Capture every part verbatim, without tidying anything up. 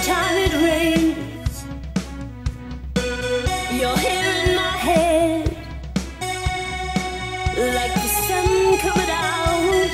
time it rains, you're here in my head, like the sun coming out.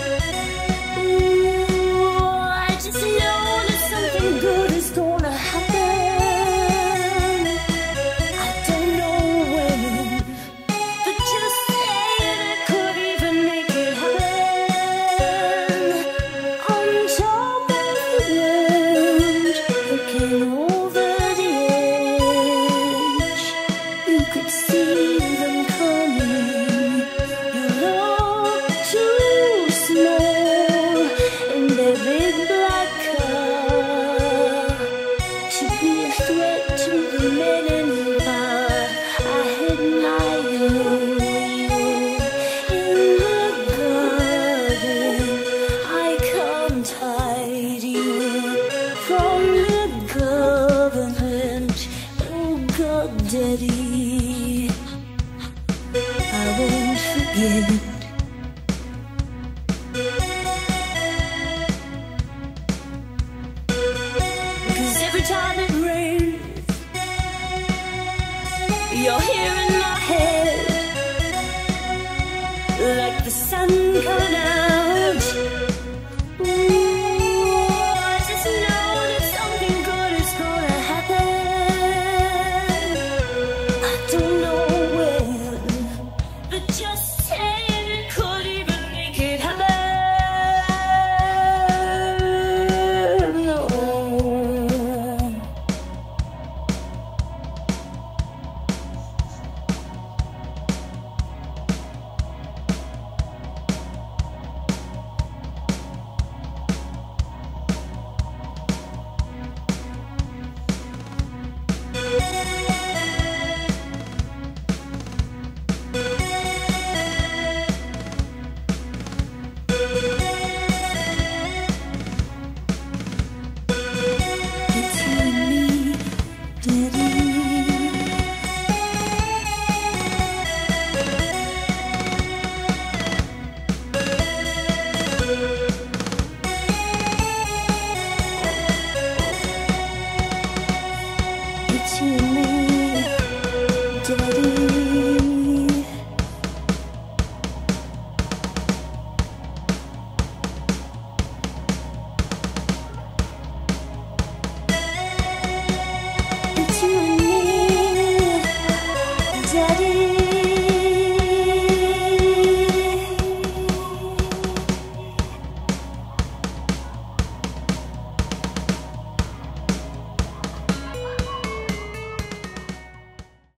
Ooh, I just know that something good is gonna happen. I don't know when, but just saying I could even make it happen. On top of the world, looking over the edge, you could see them coming. You look too small in their big black car to be a threat to the men in power. I hid my own in the garden. I can't hide you from the government. Oh God, Daddy, I won't forget. 'Cause every time it rains, you're here in my head, like the sun coming out.